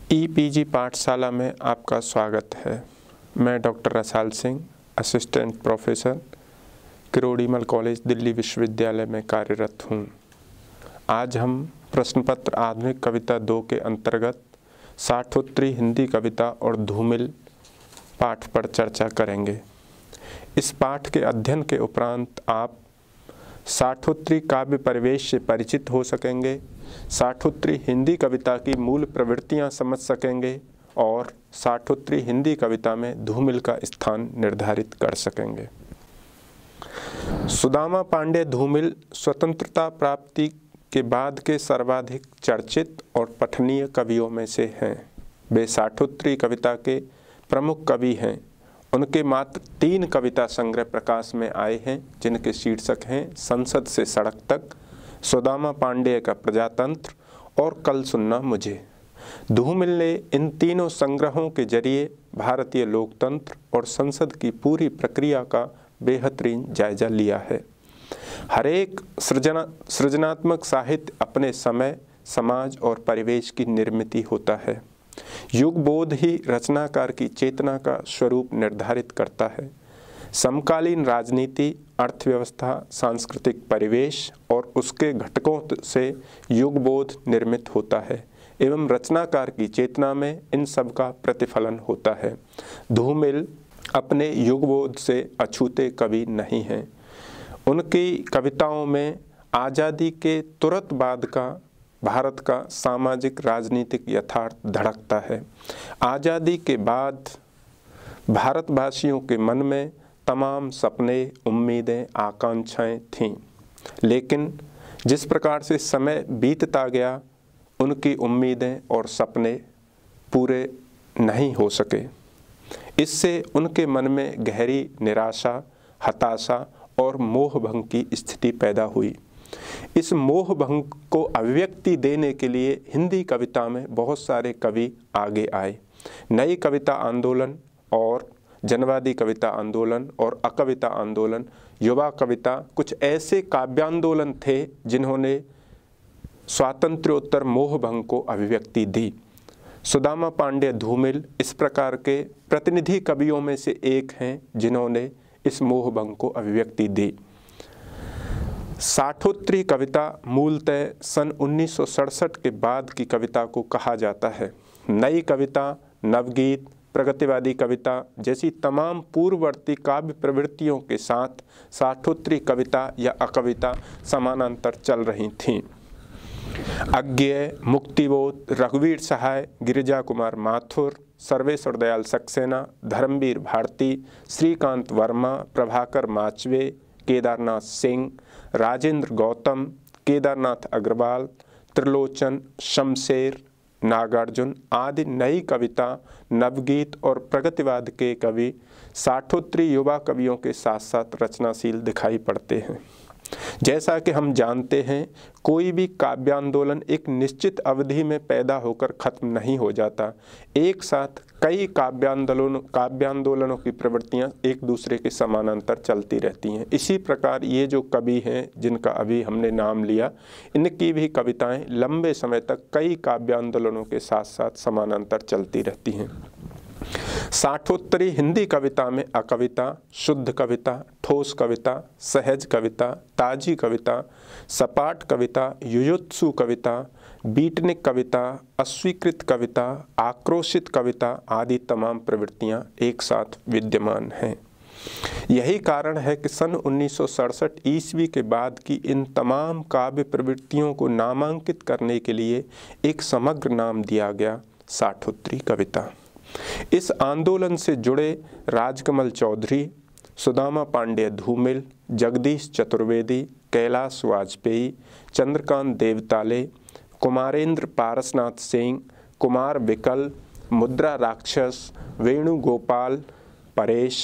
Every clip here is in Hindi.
ईपीजी पाठशाला में आपका स्वागत है। मैं doctor Rasal Singh, assistant professor, Kirorimal college, Delhi विश्वविद्यालय में कार्यरत हूँ। आज हम प्रश्न पत्र आधुनिक कविता 2 के अंतर्गत साठोत्तरी हिंदी कविता और धूमिल पाठ पर चर्चा करेंगे। इस पाठ के अध्ययन के उपरांत आप साठोत्तरी काव्य परिवेश से परिचित हो सकेंगे, साठोत्तरी हिंदी कविता की मूल प्रवृत्तियां समझ सकेंगे और साठोत्तरी हिंदी कविता में धूमिल का स्थान निर्धारित कर सकेंगे। सुदामा पांडे धूमिल स्वतंत्रता प्राप्ति के बाद के सर्वाधिक चर्चित और पठनीय कवियों में से हैं। वे साठोत्तरी कविता के प्रमुख कवि हैं। उनके मात्र 3 कविता संग्रह प्रकाश में आए हैं, जिनके शीर्षक हैं संसद से सड़क तक, सुदामा पांडे का प्रजातंत्र और कल सुनना मुझे। धूमिल ने इन तीनों संग्रहों के जरिए भारतीय लोकतंत्र और संसद की पूरी प्रक्रिया का बेहतरीन जायजा लिया है। हरेक सृजनात्मक साहित्य अपने समय, समाज और परिवेश की निर्मिति होता है। युगबोध ही रचनाकार की चेतना का स्वरूप निर्धारित करता है। समकालीन राजनीति, अर्थव्यवस्था, सांस्कृतिक परिवेश और उसके घटकों से युगबोध निर्मित होता है एवं रचनाकार की चेतना में इन सब का प्रतिफलन होता है। धूमिल अपने युगबोध से अछूते कवि नहीं हैं। उनकी कविताओं में आज़ादी के तुरंत बाद का भारत का सामाजिक राजनीतिक यथार्थ धड़कता है। आज़ादी के बाद भारतवासियों के मन में तमाम सपने, उम्मीदें, आकांक्षाएं थीं, लेकिन जिस प्रकार से समय बीतता गया उनकी उम्मीदें और सपने पूरे नहीं हो सके। इससे उनके मन में गहरी निराशा, हताशा और मोहभंग की स्थिति पैदा हुई। इस मोहभंग को अभिव्यक्ति देने के लिए हिंदी कविता में बहुत सारे कवि आगे आए। नई कविता आंदोलन और जनवादी कविता आंदोलन और अकविता आंदोलन, युवा कविता, कुछ ऐसे काव्यांदोलन थे जिन्होंने स्वातंत्र्योत्तर मोहभंग को अभिव्यक्ति दी। सुदामा पांडे धूमिल इस प्रकार के प्रतिनिधि कवियों में से एक हैं जिन्होंने इस मोहभंग को अभिव्यक्ति दी। साठोत्तरी कविता मूलतः सन 1967 के बाद की कविता को कहा जाता है। नई कविता, नवगीत, प्रगतिवादी कविता जैसी तमाम पूर्ववर्ती काव्य प्रवृत्तियों के साथ साठोत्तरी कविता या अकविता समानांतर चल रही थीं। अज्ञेय, मुक्तिबोध, रघुवीर सहाय, गिरिजा कुमार माथुर, सर्वेश्वर दयाल सक्सेना, धर्मवीर भारती, श्रीकांत वर्मा, प्रभाकर माचवे, केदारनाथ सिंह, राजेंद्र गौतम, केदारनाथ अग्रवाल, त्रिलोचन, शमशेर, नागार्जुन आदि नई कविता, नवगीत और प्रगतिवाद के कवि साठोत्तरी युवा कवियों के साथ साथ रचनाशील दिखाई पड़ते हैं। जैसा कि हम जानते हैं, कोई भी काव्यांदोलन एक निश्चित अवधि में पैदा होकर खत्म नहीं हो जाता। एक साथ कई काव्यांदोलनों की प्रवृत्तियां एक दूसरे के समानांतर चलती रहती हैं। इसी प्रकार ये जो कवि हैं जिनका अभी हमने नाम लिया, इनकी भी कविताएं लंबे समय तक कई काव्यांदोलनों के साथ साथ समानांतर चलती रहती हैं। साठोत्तरी हिंदी कविता में अकविता, शुद्ध कविता, ठोस कविता, सहज कविता, ताजी कविता, सपाट कविता, युयुत्सु कविता, बीटनिक कविता, अस्वीकृत कविता, आक्रोशित कविता आदि तमाम प्रवृत्तियां एक साथ विद्यमान हैं। यही कारण है कि सन 1967 ईस्वी के बाद की इन तमाम काव्य प्रवृत्तियों को नामांकित करने के लिए एक समग्र नाम दिया गया, साठोत्तरी कविता। इस आंदोलन से जुड़े राजकमल चौधरी, सुदामा पांडे धूमिल, जगदीश चतुर्वेदी, कैलाश वाजपेयी, चंद्रकांत देवताले, कुमारेंद्र पारसनाथ सिंह, कुमार विकल, मुद्रा राक्षस, वेणुगोपाल परेश,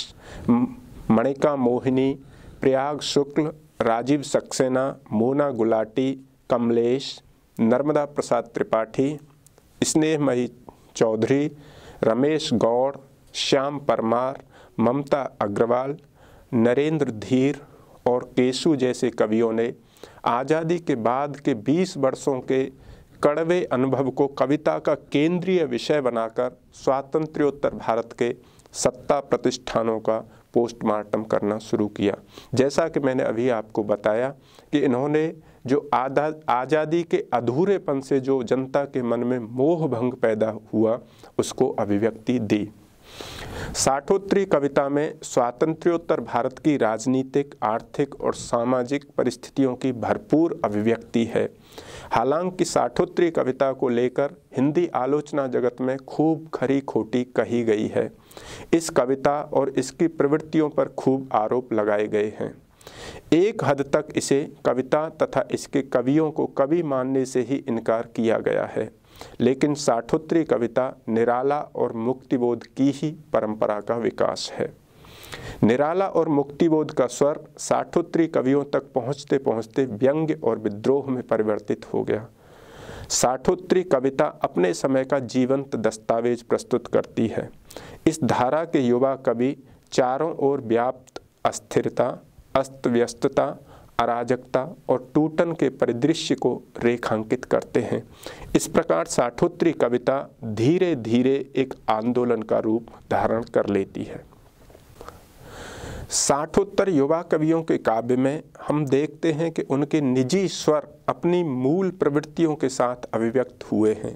मणिका मोहिनी, प्रयाग शुक्ल, राजीव सक्सेना, मोना गुलाटी, कमलेश, नर्मदा प्रसाद त्रिपाठी, स्नेहमयी चौधरी, रमेश गौड़, श्याम परमार, ममता अग्रवाल, नरेंद्र धीर और केशु जैसे कवियों ने आज़ादी के बाद के 20 वर्षों के कड़वे अनुभव को कविता का केंद्रीय विषय बनाकर स्वातंत्र्योत्तर भारत के सत्ता प्रतिष्ठानों का पोस्टमार्टम करना शुरू किया। जैसा कि मैंने अभी आपको बताया कि इन्होंने जो आज़ादी के अधूरेपन से जो जनता के मन में मोह भंग पैदा हुआ उसको अभिव्यक्ति दी। साठोत्तरी कविता में स्वातंत्र्योत्तर भारत की राजनीतिक, आर्थिक और सामाजिक परिस्थितियों की भरपूर अभिव्यक्ति है। हालांकि साठोत्तरी कविता को लेकर हिंदी आलोचना जगत में खूब खरी खोटी कही गई है। इस कविता और इसकी प्रवृत्तियों पर खूब आरोप लगाए गए हैं। एक हद तक इसे कविता तथा इसके कवियों को कवि मानने से ही इनकार किया गया है, लेकिन साठोत्तरी कविता निराला और मुक्तिबोध की ही परंपरा का विकास है। निराला और मुक्तिबोध का स्वर साठोत्तरी कवियों तक पहुँचते पहुँचते व्यंग्य और विद्रोह में परिवर्तित हो गया। साठोत्तरी कविता अपने समय का जीवंत दस्तावेज प्रस्तुत करती है। इस धारा के युवा कवि चारों ओर व्याप्त अस्थिरता, अस्त व्यस्तता, अराजकता और टूटन के परिदृश्य को रेखांकित करते हैं। इस प्रकार साठोत्तरी कविता धीरे धीरे एक आंदोलन का रूप धारण कर लेती है। साठोत्तर युवा कवियों के काव्य में हम देखते हैं कि उनके निजी स्वर अपनी मूल प्रवृत्तियों के साथ अभिव्यक्त हुए हैं।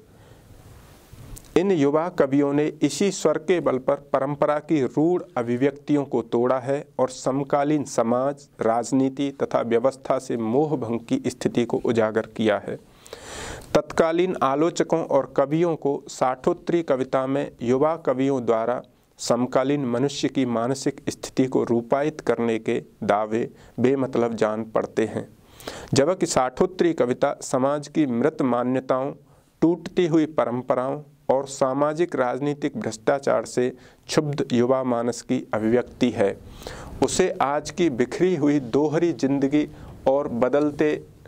इन युवा कवियों ने इसी स्वर के बल पर परंपरा की रूढ़ अभिव्यक्तियों को तोड़ा है और समकालीन समाज, राजनीति तथा व्यवस्था से मोह भंग की स्थिति को उजागर किया है। तत्कालीन आलोचकों और कवियों को साठोत्तरी कविता में युवा कवियों द्वारा समकालीन मनुष्य की मानसिक स्थिति को रूपायित करने के दावे बेमतलब जान पड़ते हैं, जबकि साठोत्तरी कविता समाज की मृत मान्यताओं, टूटती हुई परंपराओं और सामाजिक राजनीतिक भ्रष्टाचार से क्षुब्ध युवा मानस की अभिव्यक्ति है। उसे आज की बिखरी हुई दोहरी जिंदगी और बदलते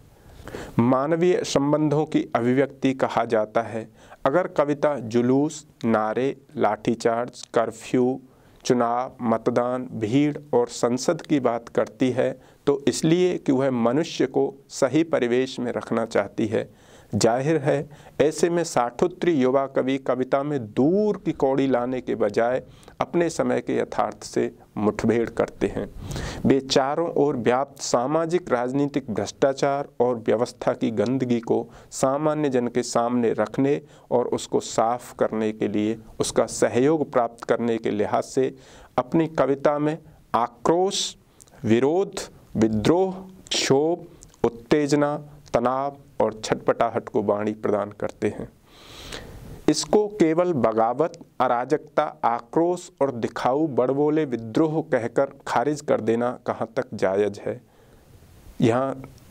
मानवीय संबंधों की अभिव्यक्ति कहा जाता है। अगर कविता जुलूस, नारे, लाठीचार्ज, कर्फ्यू, चुनाव, मतदान, भीड़ और संसद की बात करती है तो इसलिए कि वह मनुष्य को सही परिवेश में रखना चाहती है। जाहिर है ऐसे में साठोत्तरी युवा कवि कविता में दूर की कौड़ी लाने के बजाय अपने समय के यथार्थ से मुठभेड़ करते हैं। वे चारों ओर व्याप्त सामाजिक राजनीतिक भ्रष्टाचार और व्यवस्था की गंदगी को सामान्य जन के सामने रखने और उसको साफ करने के लिए उसका सहयोग प्राप्त करने के लिहाज से अपनी कविता में आक्रोश, विरोध, विद्रोह, क्षोभ, उत्तेजना, तनाव और छटपटाहट को वाणी प्रदान करते हैं। इसको केवल बगावत, अराजकता, आक्रोश और दिखाऊ बड़बोले विद्रोह कहकर खारिज कर देना कहाँ तक जायज है। यहाँ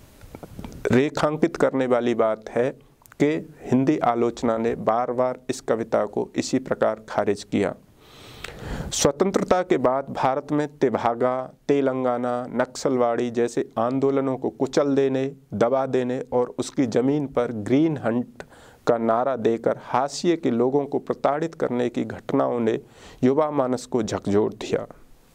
रेखांकित करने वाली बात है कि हिंदी आलोचना ने बार बार इस कविता को इसी प्रकार खारिज किया। स्वतंत्रता के बाद भारत में तेभागा, तेलंगाना, नक्सलवाड़ी जैसे आंदोलनों को कुचल देने, दबा देने और उसकी ज़मीन पर ग्रीन हंट का नारा देकर हाशिए के लोगों को प्रताड़ित करने की घटनाओं ने युवा मानस को झकझोर दिया।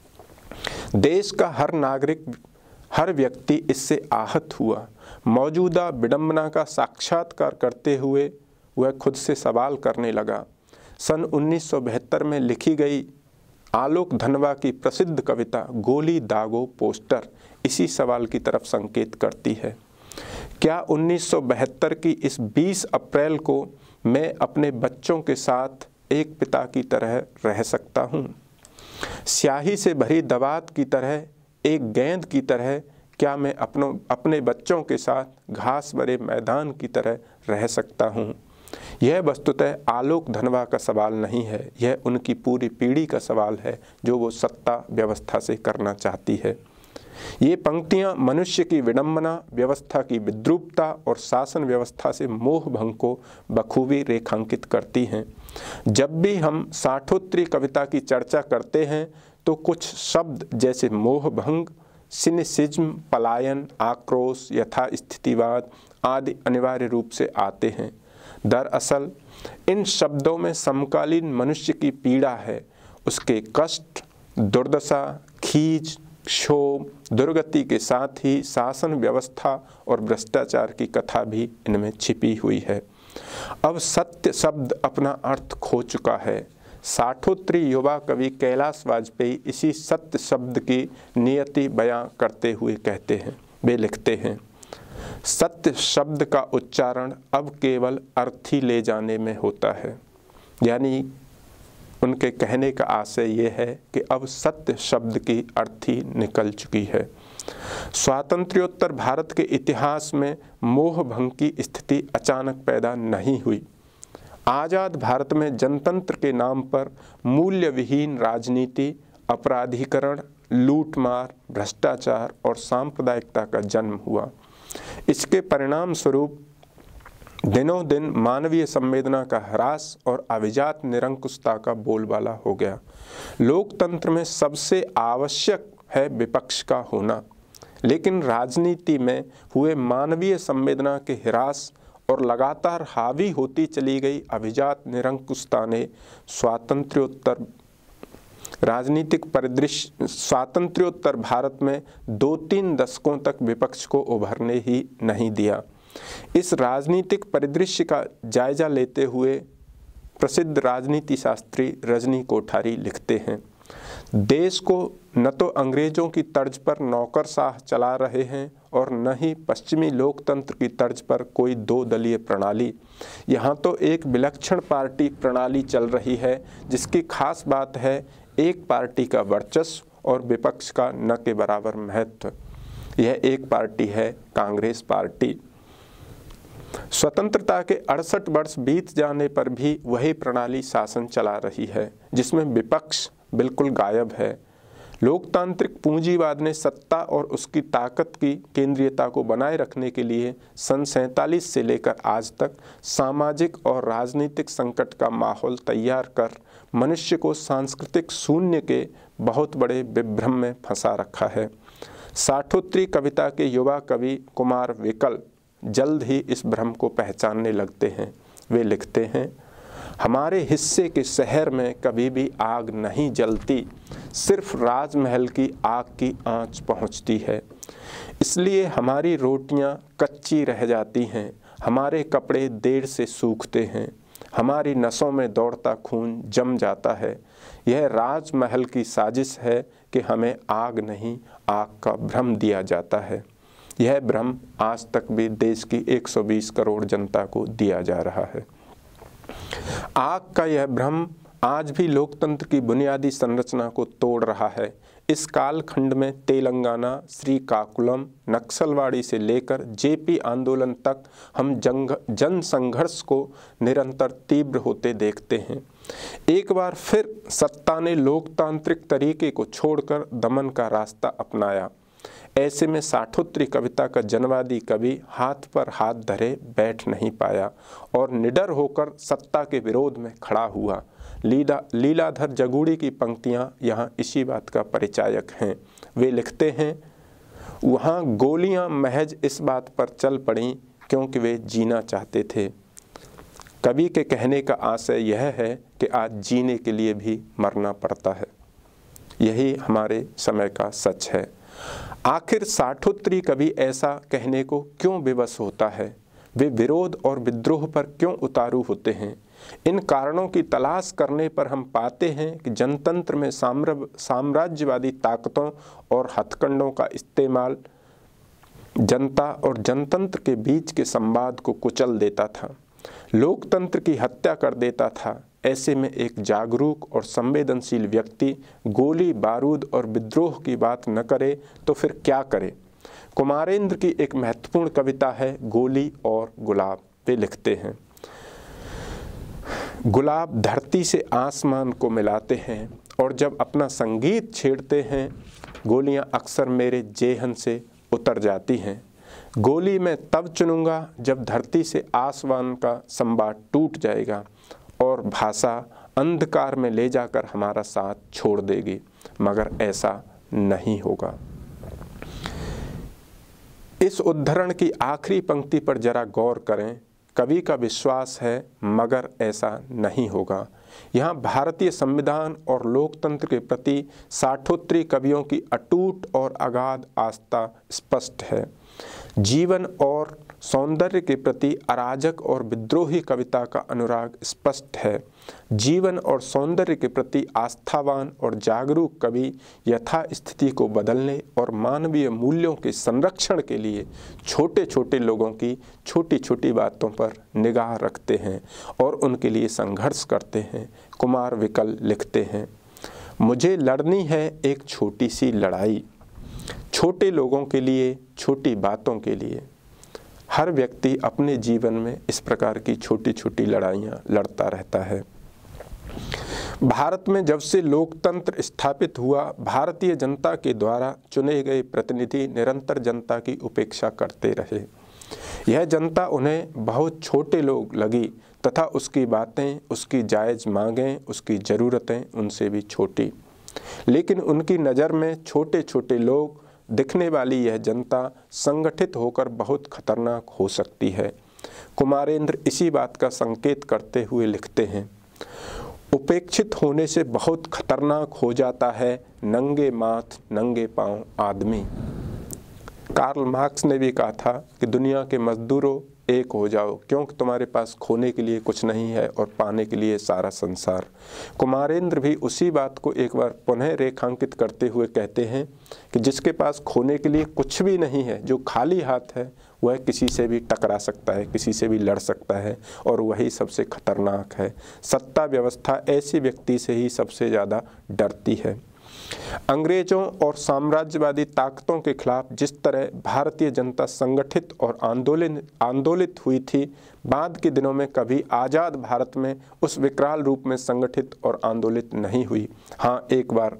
देश का हर नागरिक, हर व्यक्ति इससे आहत हुआ। मौजूदा विडंबना का साक्षात्कार करते हुए वह खुद से सवाल करने लगा। सन 1972 में लिखी गई आलोक धनवा की प्रसिद्ध कविता गोली दागो पोस्टर इसी सवाल की तरफ संकेत करती है। क्या 1972 की इस 20 अप्रैल को मैं अपने बच्चों के साथ एक पिता की तरह रह सकता हूँ? स्याही से भरी दवात की तरह, एक गेंद की तरह क्या मैं अपने बच्चों के साथ घास भरे मैदान की तरह रह सकता हूँ? यह वस्तुतः आलोक धनवा का सवाल नहीं है, यह उनकी पूरी पीढ़ी का सवाल है जो वो सत्ता व्यवस्था से करना चाहती है। ये पंक्तियाँ मनुष्य की विडंबना, व्यवस्था की विद्रूपता और शासन व्यवस्था से मोह भंग को बखूबी रेखांकित करती हैं। जब भी हम साठोत्तरी कविता की चर्चा करते हैं तो कुछ शब्द जैसे मोह भंग, सिनिसिज्म, पलायन, आक्रोश, यथास्थितिवाद आदि अनिवार्य रूप से आते हैं। दरअसल इन शब्दों में समकालीन मनुष्य की पीड़ा है, उसके कष्ट, दुर्दशा, खींच, क्षोभ, दुर्गति के साथ ही शासन व्यवस्था और भ्रष्टाचार की कथा भी इनमें छिपी हुई है। अब सत्य शब्द अपना अर्थ खो चुका है। साठोत्तरी युवा कवि कैलाश वाजपेयी इसी सत्य शब्द की नियति बयां करते हुए कहते हैं, वे लिखते हैं, सत्य शब्द का उच्चारण अब केवल अर्थी ले जाने में होता है। यानी उनके कहने का आशय ये है कि अब सत्य शब्द की अर्थी निकल चुकी है। स्वातंत्र्योत्तर भारत के इतिहास में मोह भंग की स्थिति अचानक पैदा नहीं हुई। आज़ाद भारत में जनतंत्र के नाम पर मूल्य विहीन राजनीति, अपराधीकरण, लूटमार, भ्रष्टाचार और सांप्रदायिकता का जन्म हुआ। इसके परिणाम स्वरूप दिनों दिन मानवीय संवेदना का ह्रास और अभिजात निरंकुशता का बोलबाला हो गया। लोकतंत्र में सबसे आवश्यक है विपक्ष का होना, लेकिन राजनीति में हुए मानवीय संवेदना के ह्रास और लगातार हावी होती चली गई अभिजात निरंकुशता ने स्वातंत्र्योत्तर भारत में 2-3 दशकों तक विपक्ष को उभरने ही नहीं दिया। इस राजनीतिक परिदृश्य का जायजा लेते हुए प्रसिद्ध राजनीति शास्त्री रजनी कोठारी लिखते हैं, देश को न तो अंग्रेजों की तर्ज पर नौकरशाह चला रहे हैं और न ही पश्चिमी लोकतंत्र की तर्ज पर कोई 2 दलीय प्रणाली। यहाँ तो एक विलक्षण पार्टी प्रणाली चल रही है, जिसकी खास बात है एक पार्टी का वर्चस्व और विपक्ष का न के बराबर महत्व। यह एक पार्टी है कांग्रेस पार्टी। स्वतंत्रता के 68 वर्ष बीत जाने पर भी वही प्रणाली शासन चला रही है, जिसमें विपक्ष बिल्कुल गायब है। लोकतांत्रिक पूंजीवाद ने सत्ता और उसकी ताकत की केंद्रीयता को बनाए रखने के लिए सन 47 से लेकर आज तक सामाजिक और राजनीतिक संकट का माहौल तैयार कर मनुष्य को सांस्कृतिक शून्य के बहुत बड़े विभ्रम में फंसा रखा है। साठोत्तरी कविता के युवा कवि कुमार विकल जल्द ही इस भ्रम को पहचानने लगते हैं। वे लिखते हैं, हमारे हिस्से के शहर में कभी भी आग नहीं जलती, सिर्फ राजमहल की आग की आंच पहुंचती है। इसलिए हमारी रोटियां कच्ची रह जाती हैं, हमारे कपड़े देर से सूखते हैं, हमारी नसों में दौड़ता खून जम जाता है। यह राजमहल की साजिश है कि हमें आग नहीं, आग का भ्रम दिया जाता है। यह भ्रम आज तक भी देश की 120 करोड़ जनता को दिया जा रहा है। आग का यह भ्रम आज भी लोकतंत्र की बुनियादी संरचना को तोड़ रहा है। इस कालखंड में तेलंगाना, श्रीकाकुलम, नक्सलवाड़ी से लेकर जेपी आंदोलन तक हम जन संघर्ष को निरंतर तीव्र होते देखते हैं। एक बार फिर सत्ता ने लोकतांत्रिक तरीके को छोड़कर दमन का रास्ता अपनाया। ऐसे में साठोत्तरी कविता का जनवादी कवि हाथ पर हाथ धरे बैठ नहीं पाया और निडर होकर सत्ता के विरोध में खड़ा हुआ। लीलाधर जगूड़ी की पंक्तियां यहाँ इसी बात का परिचायक हैं। वे लिखते हैं, वहाँ गोलियां महज इस बात पर चल पड़ीं क्योंकि वे जीना चाहते थे। कवि के कहने का आशय यह है कि आज जीने के लिए भी मरना पड़ता है। यही हमारे समय का सच है। आखिर साठोत्तरी कवि ऐसा कहने को क्यों विवश होता है? वे विरोध और विद्रोह पर क्यों उतारू होते हैं? इन कारणों की तलाश करने पर हम पाते हैं कि जनतंत्र में साम्राज्यवादी ताकतों और हथकंडों का इस्तेमाल जनता और जनतंत्र के बीच के संवाद को कुचल देता था, लोकतंत्र की हत्या कर देता था। ऐसे में एक जागरूक और संवेदनशील व्यक्ति गोली बारूद और विद्रोह की बात न करे तो फिर क्या करे? कुमारेंद्र की एक महत्वपूर्ण कविता है गोली और गुलाब। वे लिखते हैं, गुलाब धरती से आसमान को मिलाते हैं और जब अपना संगीत छेड़ते हैं, गोलियां अक्सर मेरे जेहन से उतर जाती हैं। गोली मैं तब चुनूंगा जब धरती से आसमान का संवाद टूट जाएगा और भाषा अंधकार में ले जाकर हमारा साथ छोड़ देगी, मगर ऐसा नहीं होगा। इस उद्धरण की आखिरी पंक्ति पर जरा गौर करें। कवि का विश्वास है मगर ऐसा नहीं होगा। यहाँ भारतीय संविधान और लोकतंत्र के प्रति साठोत्तरी कवियों की अटूट और अगाध आस्था स्पष्ट है। जीवन और सौंदर्य के प्रति अराजक और विद्रोही कविता का अनुराग स्पष्ट है। जीवन और सौंदर्य के प्रति आस्थावान और जागरूक कवि यथास्थिति को बदलने और मानवीय मूल्यों के संरक्षण के लिए छोटे छोटे लोगों की छोटी छोटी बातों पर निगाह रखते हैं और उनके लिए संघर्ष करते हैं। कुमार विकल लिखते हैं, मुझे लड़नी है एक छोटी सी लड़ाई, छोटे लोगों के लिए, छोटी बातों के लिए। हर व्यक्ति अपने जीवन में इस प्रकार की छोटी छोटी लड़ाइयाँ लड़ता रहता है। भारत में जब से लोकतंत्र स्थापित हुआ, भारतीय जनता के द्वारा चुने गए प्रतिनिधि निरंतर जनता की उपेक्षा करते रहे। यह जनता उन्हें बहुत छोटे लोग लगी तथा उसकी बातें, उसकी जायज़ मांगें, उसकी ज़रूरतें उनसे भी छोटी। लेकिन उनकी नज़र में छोटे छोटे लोग दिखने वाली यह जनता संगठित होकर बहुत खतरनाक हो सकती है। कुमारेंद्र इसी बात का संकेत करते हुए लिखते हैं, उपेक्षित होने से बहुत खतरनाक हो जाता है नंगे माथ नंगे पांव आदमी। कार्ल मार्क्स ने भी कहा था कि दुनिया के मजदूरों एक हो जाओ, क्योंकि तुम्हारे पास खोने के लिए कुछ नहीं है और पाने के लिए सारा संसार। कुमारेंद्र भी उसी बात को एक बार पुनः रेखांकित करते हुए कहते हैं कि जिसके पास खोने के लिए कुछ भी नहीं है, जो खाली हाथ है, वह किसी से भी टकरा सकता है, किसी से भी लड़ सकता है और वही सबसे खतरनाक है। सत्ता व्यवस्था ऐसे व्यक्ति से ही सबसे ज़्यादा डरती है। अंग्रेजों और साम्राज्यवादी ताकतों के खिलाफ जिस तरह भारतीय जनता संगठित और आंदोलित हुई थी, बाद के दिनों में कभी आज़ाद भारत में उस विकराल रूप में संगठित और आंदोलित नहीं हुई। हाँ, एक बार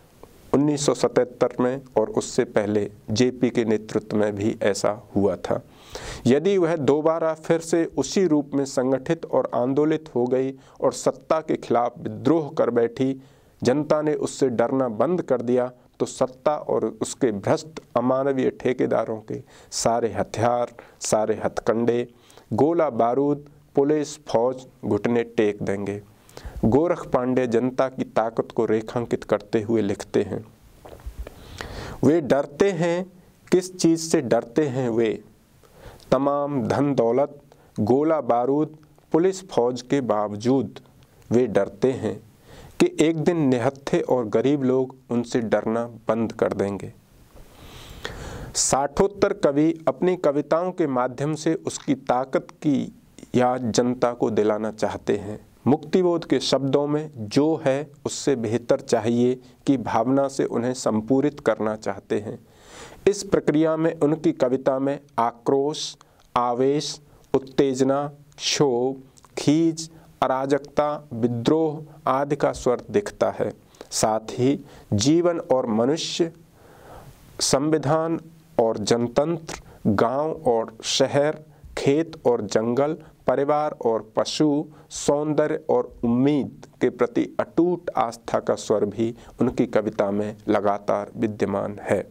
1977 में और उससे पहले जेपी के नेतृत्व में भी ऐसा हुआ था। यदि वह दोबारा फिर से उसी रूप में संगठित और आंदोलित हो गई और सत्ता के खिलाफ विद्रोह कर बैठी, जनता ने उससे डरना बंद कर दिया, तो सत्ता और उसके भ्रष्ट अमानवीय ठेकेदारों के सारे हथियार, सारे हथकंडे, गोला बारूद, पुलिस, फौज घुटने टेक देंगे। गोरख पांडे जनता की ताकत को रेखांकित करते हुए लिखते हैं, वे डरते हैं, किस चीज़ से डरते हैं वे? तमाम धन दौलत, गोला बारूद, पुलिस फौज के बावजूद वे डरते हैं कि एक दिन निहत्थे और गरीब लोग उनसे डरना बंद कर देंगे। साठोत्तर कवि अपनी कविताओं के माध्यम से उसकी ताकत की याद जनता को दिलाना चाहते हैं। मुक्तिबोध के शब्दों में जो है उससे बेहतर चाहिए की भावना से उन्हें संपूरित करना चाहते हैं। इस प्रक्रिया में उनकी कविता में आक्रोश, आवेश, उत्तेजना, क्षोभ, खींच, अराजकता, विद्रोह आदि का स्वर दिखता है। साथ ही जीवन और मनुष्य, संविधान और जनतंत्र, गांव और शहर, खेत और जंगल, परिवार और पशु, सौंदर्य और उम्मीद के प्रति अटूट आस्था का स्वर भी उनकी कविता में लगातार विद्यमान है।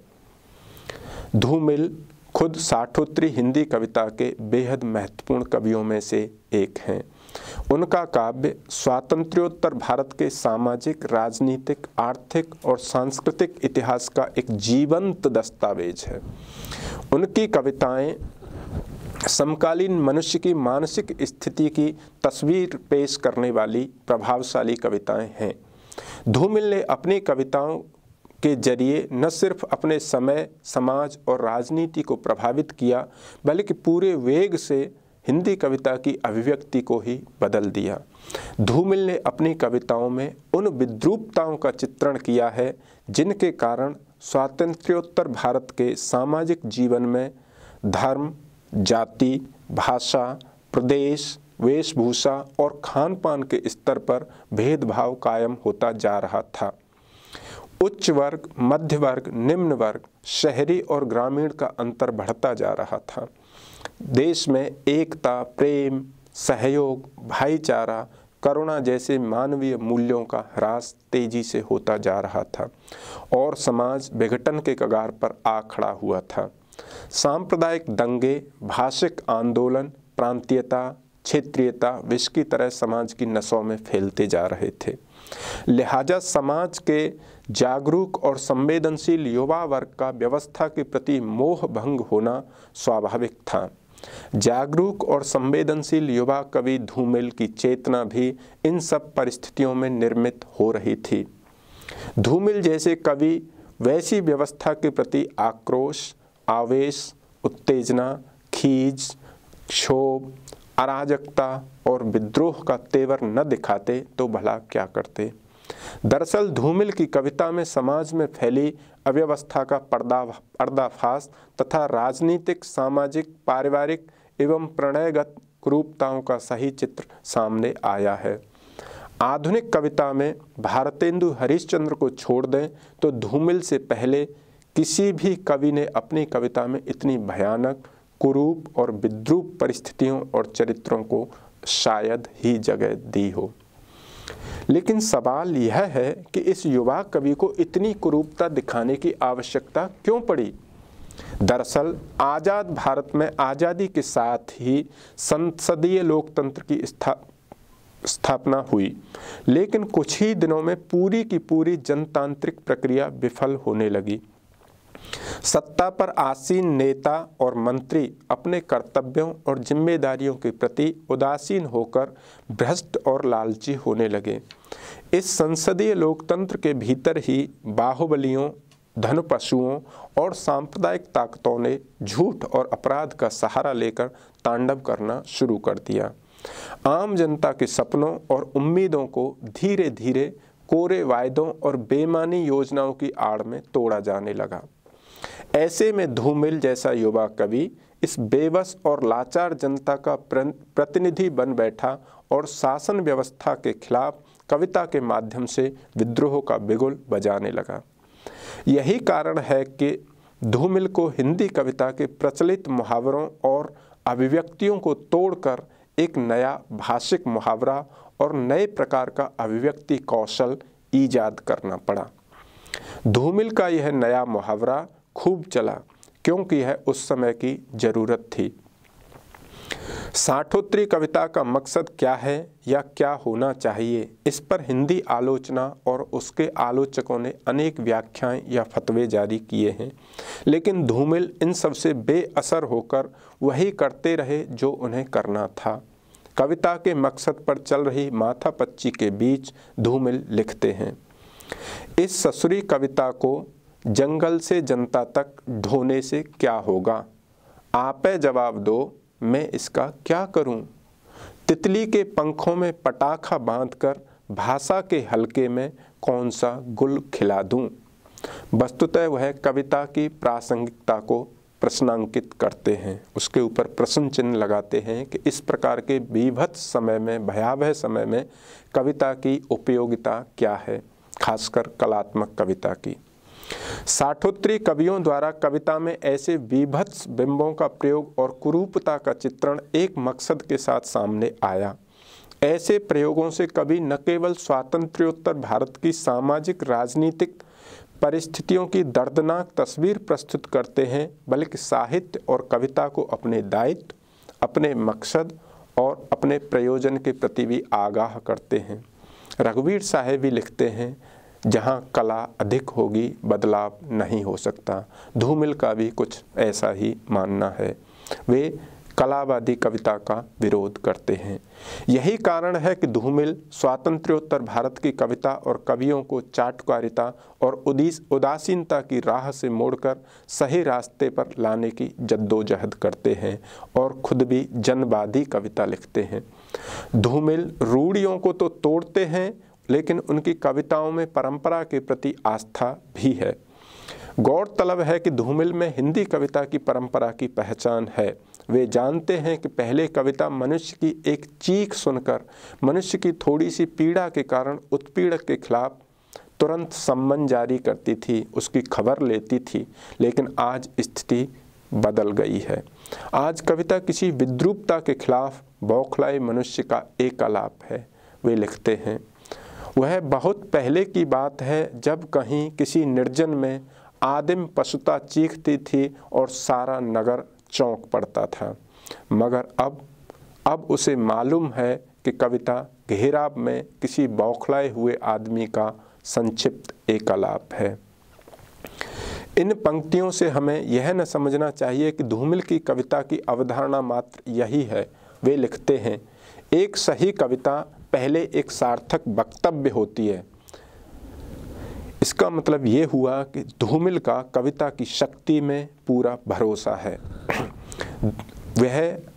धूमिल खुद साठोत्तरी हिंदी कविता के बेहद महत्वपूर्ण कवियों में से एक हैं। उनका काव्य स्वातंत्र्योत्तर भारत के सामाजिक, राजनीतिक, आर्थिक और सांस्कृतिक इतिहास का एक जीवंत दस्तावेज है। उनकी कविताएं समकालीन मनुष्य की मानसिक स्थिति की तस्वीर पेश करने वाली प्रभावशाली कविताएं हैं। धूमिल ने अपनी कविताओं के जरिए न सिर्फ अपने समय, समाज और राजनीति को प्रभावित किया, बल्कि पूरे वेग से हिंदी कविता की अभिव्यक्ति को ही बदल दिया। धूमिल ने अपनी कविताओं में उन विद्रूपताओं का चित्रण किया है जिनके कारण स्वातंत्र्योत्तर भारत के सामाजिक जीवन में धर्म, जाति, भाषा, प्रदेश, वेशभूषा और खान पान के स्तर पर भेदभाव कायम होता जा रहा था। उच्च वर्ग, मध्य वर्ग, निम्न वर्ग, शहरी और ग्रामीण का अंतर बढ़ता जा रहा था। देश में एकता, प्रेम, सहयोग, भाईचारा, करुणा जैसे मानवीय मूल्यों का ह्रास तेजी से होता जा रहा था और समाज विघटन के कगार पर आ खड़ा हुआ था। सांप्रदायिक दंगे, भाषिक आंदोलन, प्रांतीयता, क्षेत्रीयता विष की तरह समाज की नसों में फैलते जा रहे थे। लिहाजा समाज के जागरूक और संवेदनशील युवा वर्ग का व्यवस्था के प्रति मोह भंग होना स्वाभाविक था। जागरूक और संवेदनशील युवा कवि धूमिल की चेतना भी इन सब परिस्थितियों में निर्मित हो रही थी। धूमिल जैसे कवि वैसी व्यवस्था के प्रति आक्रोश, आवेश, उत्तेजना, खीज, क्षोभ, अराजकता और विद्रोह का तेवर न दिखाते तो भला क्या करते। दरअसल धूमिल की कविता में समाज में फैली अव्यवस्था का पर्दाफाश तथा राजनीतिक, सामाजिक, पारिवारिक एवं प्रणयगत कुरूपताओं का सही चित्र सामने आया है। आधुनिक कविता में भारतेंदु हरिश्चंद्र को छोड़ दें तो धूमिल से पहले किसी भी कवि ने अपनी कविता में इतनी भयानक, कुरूप और विद्रूप परिस्थितियों और चरित्रों को शायद ही जगह दी हो। लेकिन सवाल यह है कि इस युवा कवि को इतनी कुरूपता दिखाने की आवश्यकता क्यों पड़ी। दरअसल आज़ाद भारत में आज़ादी के साथ ही संसदीय लोकतंत्र की स्थापना हुई, लेकिन कुछ ही दिनों में पूरी की पूरी जनतांत्रिक प्रक्रिया विफल होने लगी। सत्ता पर आसीन नेता और मंत्री अपने कर्तव्यों और जिम्मेदारियों के प्रति उदासीन होकर भ्रष्ट और लालची होने लगे। इस संसदीय लोकतंत्र के भीतर ही बाहुबलियों, धनपशुओं और सांप्रदायिक ताकतों ने झूठ और अपराध का सहारा लेकर तांडव करना शुरू कर दिया। आम जनता के सपनों और उम्मीदों को धीरे धीरे कोरे वायदों और बेईमानी योजनाओं की आड़ में तोड़ा जाने लगा। ऐसे में धूमिल जैसा युवा कवि इस बेबस और लाचार जनता का प्रतिनिधि बन बैठा और शासन व्यवस्था के खिलाफ कविता के माध्यम से विद्रोह का बिगुल बजाने लगा। यही कारण है कि धूमिल को हिंदी कविता के प्रचलित मुहावरों और अभिव्यक्तियों को तोड़कर एक नया भाषिक मुहावरा और नए प्रकार का अभिव्यक्ति कौशल ईजाद करना पड़ा। धूमिल का यह नया मुहावरा खूब चला क्योंकि यह उस समय की जरूरत थी। साठोत्तरी कविता का मकसद क्या है या क्या होना चाहिए, इस पर हिंदी आलोचना और उसके आलोचकों ने अनेक व्याख्याएं या फतवे जारी किए हैं, लेकिन धूमिल इन सब से बेअसर होकर वही करते रहे जो उन्हें करना था। कविता के मकसद पर चल रही माथापच्ची के बीच धूमिल लिखते हैं, इस ससुरी कविता को जंगल से जनता तक ढोने से क्या होगा, आपे जवाब दो, मैं इसका क्या करूं। तितली के पंखों में पटाखा बांधकर भाषा के हलके में कौन सा गुल खिला दूं। वस्तुतः वह कविता की प्रासंगिकता को प्रश्नांकित करते हैं, उसके ऊपर प्रश्न चिन्ह लगाते हैं कि इस प्रकार के बीभत्स समय में, भयावह समय में कविता की उपयोगिता क्या है, खासकर कलात्मक कविता की। साठोत्तरी कवियों द्वारा कविता में ऐसे विभत्स बिंबों का प्रयोग और कुरूपता का चित्रण एक मकसद के साथ सामने आया। ऐसे प्रयोगों से कवि न केवल स्वातंत्र्योत्तर भारत की सामाजिक राजनीतिक परिस्थितियों की दर्दनाक तस्वीर प्रस्तुत करते हैं, बल्कि साहित्य और कविता को अपने दायित्व, अपने मकसद और अपने प्रयोजन के प्रति भी आगाह करते हैं। रघुवीर साहब भी लिखते हैं, जहाँ कला अधिक होगी बदलाव नहीं हो सकता। धूमिल का भी कुछ ऐसा ही मानना है, वे कलावादी कविता का विरोध करते हैं। यही कारण है कि धूमिल स्वातंत्र्योत्तर भारत की कविता और कवियों को चाटुकारिता और उदासीनता की राह से मोड़कर सही रास्ते पर लाने की जद्दोजहद करते हैं और खुद भी जनवादी कविता लिखते हैं। धूमिल रूढ़ियों को तो तोड़ते हैं, लेकिन उनकी कविताओं में परंपरा के प्रति आस्था भी है। गौरतलब है कि धूमिल में हिंदी कविता की परंपरा की पहचान है। वे जानते हैं कि पहले कविता मनुष्य की एक चीख सुनकर, मनुष्य की थोड़ी सी पीड़ा के कारण उत्पीड़क के खिलाफ तुरंत सम्मन जारी करती थी, उसकी खबर लेती थी, लेकिन आज स्थिति बदल गई है। आज कविता किसी विद्रूपता के खिलाफ बौखलाए मनुष्य का एक आलाप है। वे लिखते हैं, वह बहुत पहले की बात है जब कहीं किसी निर्जन में आदिम पशुता चीखती थी और सारा नगर चौंक पड़ता था, मगर अब उसे मालूम है कि कविता घेराव में किसी बौखलाए हुए आदमी का संक्षिप्त एकालाप है। इन पंक्तियों से हमें यह न समझना चाहिए कि धूमिल की कविता की अवधारणा मात्र यही है। वे लिखते हैं, एक सही कविता पहले एक सार्थक वक्तव्य होती है। इसका मतलब ये हुआ कि धूमिल का कविता की शक्ति में पूरा भरोसा है। वह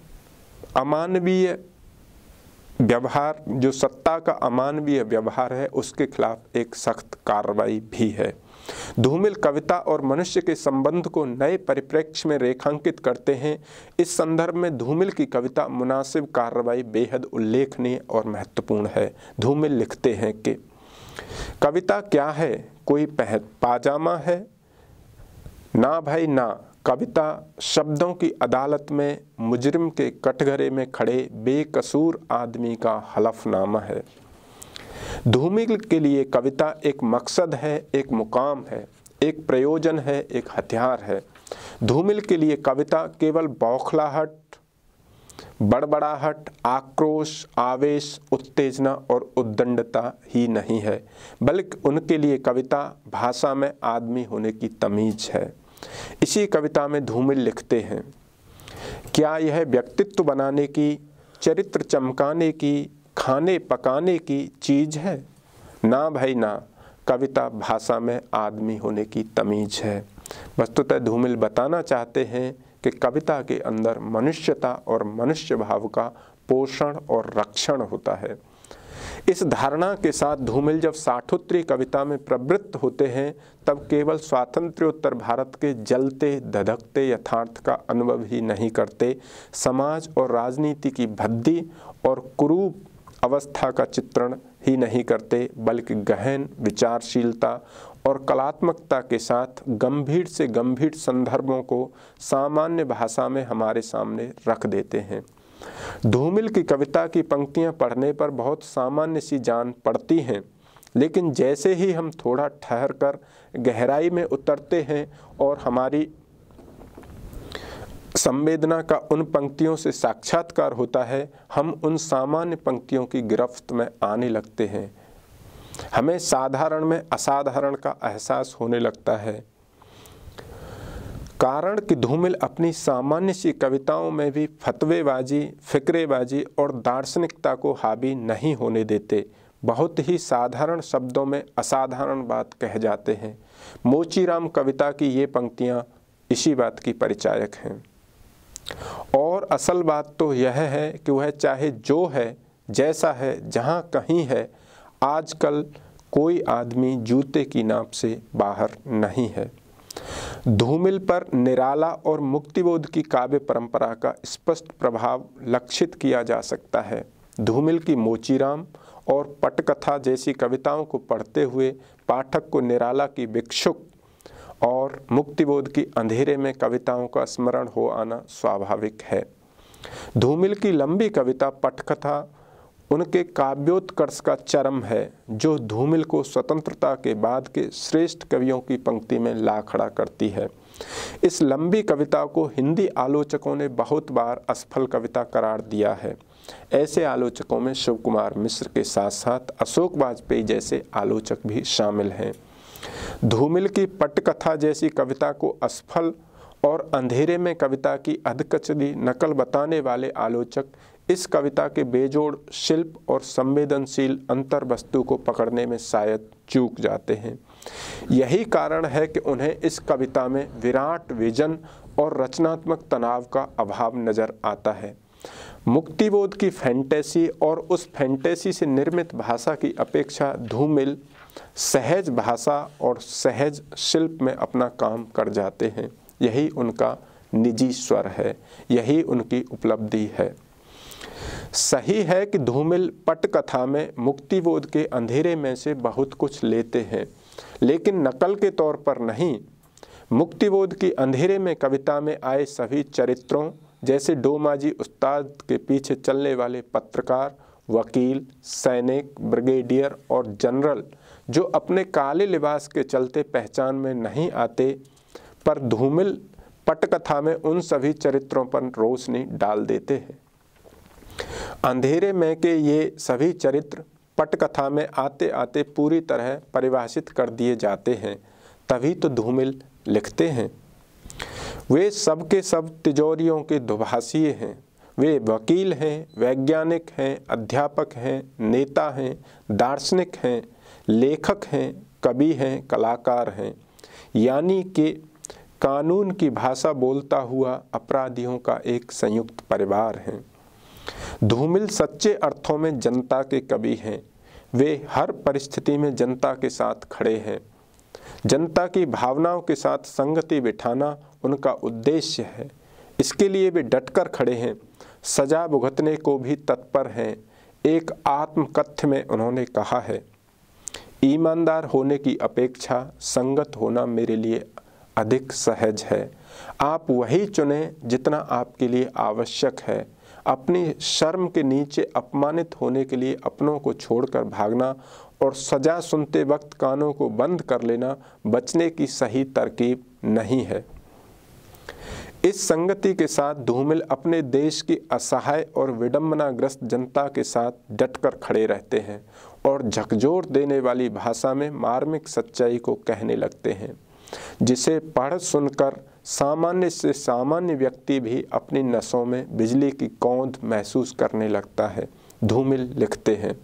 अमानवीय व्यवहार, जो सत्ता का अमानवीय व्यवहार है, उसके खिलाफ एक सख्त कार्रवाई भी है। धूमिल कविता और मनुष्य के संबंध को नए परिप्रेक्ष्य में रेखांकित करते हैं। इस संदर्भ में धूमिल की कविता मुनासिब कार्रवाई बेहद उल्लेखनीय और महत्वपूर्ण है। धूमिल लिखते हैं कि कविता क्या है, कोई पाजामा है? ना भाई ना, कविता शब्दों की अदालत में मुजरिम के कटघरे में खड़े बेकसूर आदमी का हलफनामा है। धूमिल के लिए कविता एक मकसद है, एक मुकाम है, एक प्रयोजन है, एक हथियार है। धूमिल के लिए कविता केवल बौखलाहट, बड़बड़ाहट, आक्रोश, आवेश, उत्तेजना और उद्दंडता ही नहीं है, बल्कि उनके लिए कविता भाषा में आदमी होने की तमीज है। इसी कविता में धूमिल लिखते हैं, क्या यह व्यक्तित्व बनाने की, चरित्र चमकाने की, खाने पकाने की चीज़ है? ना भाई ना, कविता भाषा में आदमी होने की तमीज है। वस्तुतः धूमिल बताना चाहते हैं कि कविता के अंदर मनुष्यता और मनुष्य भाव का पोषण और रक्षण होता है। इस धारणा के साथ धूमिल जब साठोत्तरी कविता में प्रवृत्त होते हैं, तब केवल स्वातंत्र्योत्तर भारत के जलते धधकते यथार्थ का अनुभव ही नहीं करते, समाज और राजनीति की भद्दी और कुरूप अवस्था का चित्रण ही नहीं करते, बल्कि गहन विचारशीलता और कलात्मकता के साथ गंभीर से गंभीर संदर्भों को सामान्य भाषा में हमारे सामने रख देते हैं। धूमिल की कविता की पंक्तियां पढ़ने पर बहुत सामान्य सी जान पड़ती हैं, लेकिन जैसे ही हम थोड़ा ठहर कर गहराई में उतरते हैं और हमारी संवेदना का उन पंक्तियों से साक्षात्कार होता है, हम उन सामान्य पंक्तियों की गिरफ्त में आने लगते हैं। हमें साधारण में असाधारण का एहसास होने लगता है। कारण कि धूमिल अपनी सामान्य सी कविताओं में भी फतवेबाजी, फिक्रेबाजी और दार्शनिकता को हावी नहीं होने देते। बहुत ही साधारण शब्दों में असाधारण बात कह जाते हैं। मोचीराम कविता की ये पंक्तियाँ इसी बात की परिचायक हैं। और असल बात तो यह है कि वह चाहे जो है, जैसा है, जहाँ कहीं है, आजकल कोई आदमी जूते की नाप से बाहर नहीं है। धूमिल पर निराला और मुक्तिबोध की काव्य परंपरा का स्पष्ट प्रभाव लक्षित किया जा सकता है। धूमिल की मोचीराम और पटकथा जैसी कविताओं को पढ़ते हुए पाठक को निराला की भिक्षुक और मुक्तिबोध की अंधेरे में कविताओं का स्मरण हो आना स्वाभाविक है। धूमिल की लंबी कविता पटकथा उनके काव्योत्कर्ष का चरम है, जो धूमिल को स्वतंत्रता के बाद के श्रेष्ठ कवियों की पंक्ति में ला खड़ा करती है। इस लंबी कविता को हिंदी आलोचकों ने बहुत बार असफल कविता करार दिया है। ऐसे आलोचकों में शिव कुमार मिश्र के साथ साथ अशोक वाजपेयी जैसे आलोचक भी शामिल हैं। धूमिल की पटकथा जैसी कविता को असफल और अंधेरे में कविता की अधकचरी नकल बताने वाले आलोचक इस कविता के बेजोड़ शिल्प और संवेदनशील अंतर वस्तु को पकड़ने में शायद चूक जाते हैं। यही कारण है कि उन्हें इस कविता में विराट विजन और रचनात्मक तनाव का अभाव नजर आता है। मुक्तिबोध की फैंटेसी और उस फैंटेसी से निर्मित भाषा की अपेक्षा धूमिल सहज भाषा और सहज शिल्प में अपना काम कर जाते हैं। यही उनका निजी स्वर है, यही उनकी उपलब्धि है। सही है कि धूमिल पटकथा में मुक्तिबोध के अंधेरे में से बहुत कुछ लेते हैं, लेकिन नकल के तौर पर नहीं। मुक्तिबोध की अंधेरे में कविता में आए सभी चरित्रों, जैसे डोमाजी उस्ताद के पीछे चलने वाले पत्रकार, वकील, सैनिक, ब्रिगेडियर और जनरल, जो अपने काले लिबास के चलते पहचान में नहीं आते, पर धूमिल पटकथा में उन सभी चरित्रों पर रोशनी डाल देते हैं। अंधेरे में के ये सभी चरित्र पटकथा में आते आते पूरी तरह परिभाषित कर दिए जाते हैं। तभी तो धूमिल लिखते हैं। वे सब के सब तिजोरियों के दुभाषिए हैं। वे वकील हैं, वैज्ञानिक हैं, अध्यापक हैं, नेता हैं, दार्शनिक हैं, लेखक हैं, कवि हैं, कलाकार हैं, यानी कि कानून की भाषा बोलता हुआ अपराधियों का एक संयुक्त परिवार है। धूमिल सच्चे अर्थों में जनता के कवि हैं। वे हर परिस्थिति में जनता के साथ खड़े हैं। जनता की भावनाओं के साथ संगति बिठाना उनका उद्देश्य है। इसके लिए वे डटकर खड़े हैं, सजा भुगतने को भी तत्पर हैं। एक आत्मकथ्य में उन्होंने कहा है, ईमानदार होने की अपेक्षा संगत होना मेरे लिए अधिक सहज है। आप वही चुनें जितना आपके लिए आवश्यक है। अपनी शर्म के नीचे अपमानित होने के लिए अपनों को छोड़कर भागना और सजा सुनते वक्त कानों को बंद कर लेना बचने की सही तरकीब नहीं है। इस संगति के साथ धूमिल अपने देश की असहाय और विडंबनाग्रस्त जनता के साथ डटकर खड़े रहते हैं और झकझोर देने वाली भाषा में मार्मिक सच्चाई को कहने लगते हैं, जिसे पढ़ सुनकर सामान्य से सामान्य व्यक्ति भी अपनी नसों में बिजली की कौंध महसूस करने लगता है। धूमिल लिखते हैं,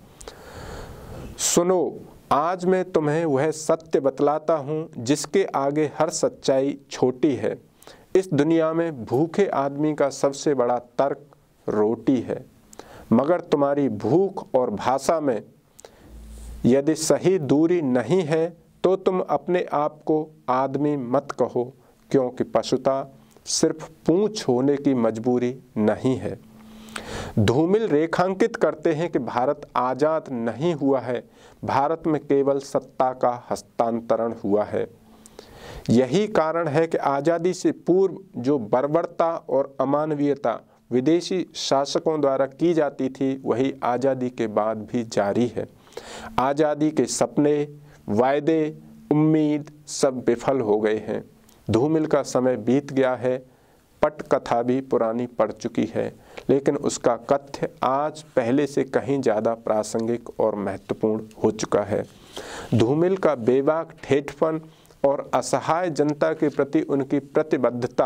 सुनो, आज मैं तुम्हें वह सत्य बतलाता हूँ जिसके आगे हर सच्चाई छोटी है। इस दुनिया में भूखे आदमी का सबसे बड़ा तर्क रोटी है, मगर तुम्हारी भूख और भाषा में यदि सही दूरी नहीं है तो तुम अपने आप को आदमी मत कहो, क्योंकि पशुता सिर्फ पूंछ होने की मजबूरी नहीं है। धूमिल रेखांकित करते हैं कि भारत आज़ाद नहीं हुआ है, भारत में केवल सत्ता का हस्तांतरण हुआ है। यही कारण है कि आज़ादी से पूर्व जो बर्बरता और अमानवीयता विदेशी शासकों द्वारा की जाती थी, वही आज़ादी के बाद भी जारी है। आज़ादी के सपने, वायदे, उम्मीद सब विफल हो गए हैं। धूमिल का समय बीत गया है, पटकथा भी पुरानी पड़ चुकी है, लेकिन उसका कथ्य आज पहले से कहीं ज़्यादा प्रासंगिक और महत्वपूर्ण हो चुका है। धूमिल का बेबाक ठेठपन और असहाय जनता के प्रति उनकी प्रतिबद्धता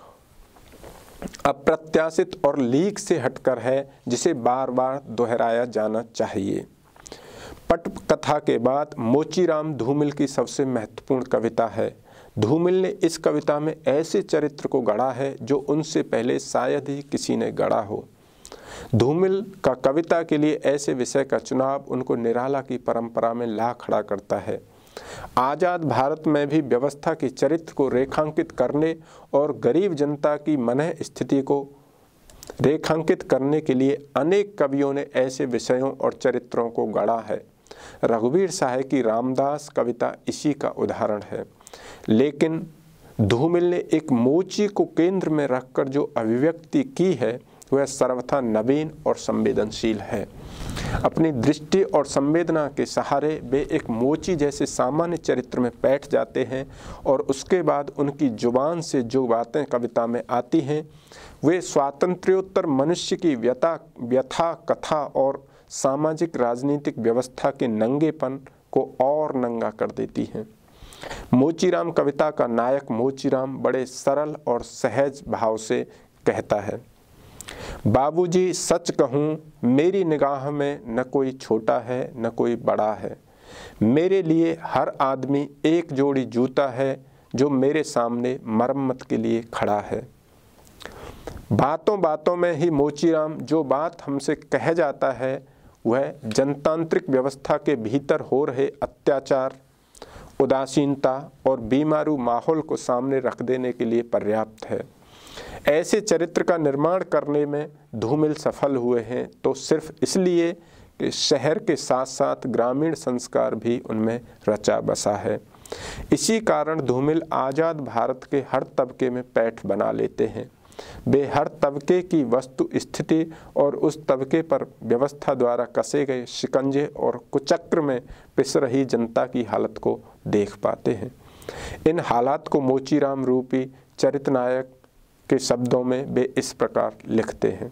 अप्रत्याशित और लीक से हटकर है, जिसे बार बार दोहराया जाना चाहिए। पटकथा के बाद मोचीराम धूमिल की सबसे महत्वपूर्ण कविता है। धूमिल ने इस कविता में ऐसे चरित्र को गढ़ा है जो उनसे पहले शायद ही किसी ने गढ़ा हो। धूमिल का कविता के लिए ऐसे विषय का चुनाव उनको निराला की परंपरा में ला खड़ा करता है। आज़ाद भारत में भी व्यवस्था के चरित्र को रेखांकित करने और गरीब जनता की मनः स्थिति को रेखांकित करने के लिए अनेक कवियों ने ऐसे विषयों और चरित्रों को गढ़ा है। रघुवीर साहे की रामदास कविता इसी का उदाहरण है। लेकिन धूमिल ने एक मोची को केंद्र में रखकर जो अभिव्यक्ति की है वह सर्वथा नवीन और संवेदनशील है। अपनी दृष्टि और संवेदना के सहारे वे एक मोची जैसे सामान्य चरित्र में बैठ जाते हैं और उसके बाद उनकी जुबान से जो बातें कविता में आती हैं वे स्वातंत्र्योत्तर मनुष्य की व्यथा कथा और सामाजिक राजनीतिक व्यवस्था के नंगेपन को और नंगा कर देती हैं। मोचीराम कविता का नायक मोचीराम बड़े सरल और सहज भाव से कहता है, बाबूजी सच कहूँ मेरी निगाह में न कोई छोटा है न कोई बड़ा है। मेरे लिए हर आदमी एक जोड़ी जूता है जो मेरे सामने मरम्मत के लिए खड़ा है। बातों बातों में ही मोचीराम जो बात हमसे कह जाता है वह जनतांत्रिक व्यवस्था के भीतर हो रहे अत्याचार, उदासीनता और बीमारू माहौल को सामने रख देने के लिए पर्याप्त है। ऐसे चरित्र का निर्माण करने में धूमिल सफल हुए हैं तो सिर्फ इसलिए कि शहर के साथ साथ ग्रामीण संस्कार भी उनमें रचा बसा है। इसी कारण धूमिल आज़ाद भारत के हर तबके में पैठ बना लेते हैं। वे हर तबके की वस्तु स्थिति और उस तबके पर व्यवस्था द्वारा कसे गए शिकंजे और कुचक्र में पिस रही जनता की हालत को देख पाते हैं। इन हालात को मोचीराम रूपी चरित्र नायक के शब्दों में वे इस प्रकार लिखते हैं,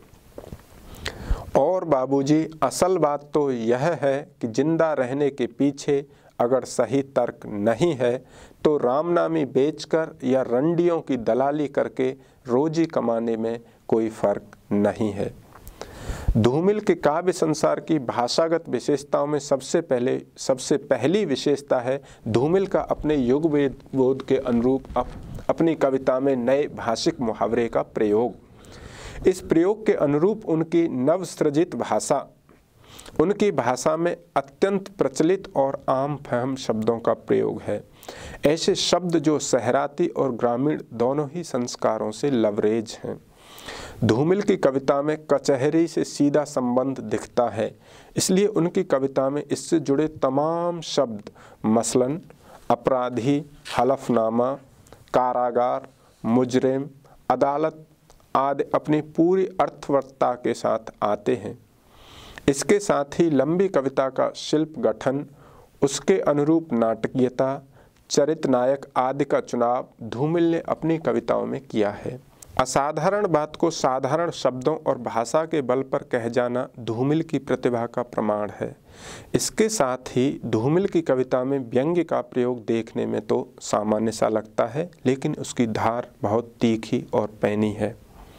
और बाबूजी असल बात तो यह है कि जिंदा रहने के पीछे अगर सही तर्क नहीं है तो रामनामी बेचकर या रंडियों की दलाली करके रोजी कमाने में कोई फर्क नहीं है। धूमिल के काव्य संसार की भाषागत विशेषताओं में सबसे पहली विशेषता है धूमिल का अपने युग बोध के अनुरूप अपनी कविता में नए भाषिक मुहावरे का प्रयोग। इस प्रयोग के अनुरूप उनकी नवसृजित भाषा, उनकी भाषा में अत्यंत प्रचलित और आम फहम शब्दों का प्रयोग है। ऐसे शब्द जो सहराती और ग्रामीण दोनों ही संस्कारों से लवरेज हैं। धूमिल की कविता में कचहरी से सीधा संबंध दिखता है, इसलिए उनकी कविता में इससे जुड़े तमाम शब्द मसलन अपराधी, हलफनामा, कारागार, मुजरिम, अदालत आदि अपनी पूरी अर्थवत्ता के साथ आते हैं। इसके साथ ही लंबी कविता का शिल्प गठन, उसके अनुरूप नाटकीयता, चरित्र नायक आदि का चुनाव धूमिल ने अपनी कविताओं में किया है। असाधारण बात को साधारण शब्दों और भाषा के बल पर कह जाना धूमिल की प्रतिभा का प्रमाण है। इसके साथ ही धूमिल की कविता में व्यंग्य का प्रयोग देखने में तो सामान्य सा लगता है, लेकिन उसकी धार बहुत तीखी और पैनी है।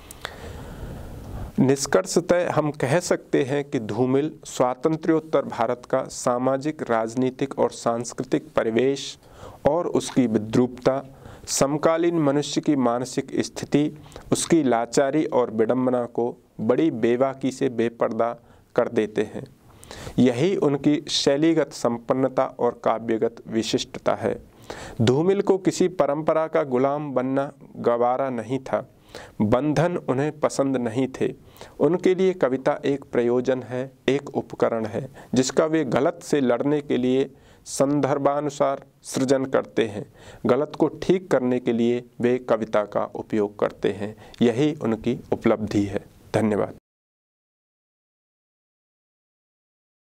निष्कर्षतः हम कह सकते हैं कि धूमिल स्वातंत्र्योत्तर भारत का सामाजिक, राजनीतिक और सांस्कृतिक परिवेश और उसकी विद्रूपता, समकालीन मनुष्य की मानसिक स्थिति, उसकी लाचारी और विडंबना को बड़ी बेबाकी से बेपर्दा कर देते हैं। यही उनकी शैलीगत संपन्नता और काव्यगत विशिष्टता है। धूमिल को किसी परंपरा का गुलाम बनना गवारा नहीं था, बंधन उन्हें पसंद नहीं थे। उनके लिए कविता एक प्रयोजन है, एक उपकरण है, जिसका वे गलत से लड़ने के लिए संदर्भानुसार सृजन करते हैं। गलत को ठीक करने के लिए वे कविता का उपयोग करते हैं। यही उनकी उपलब्धि है। धन्यवाद।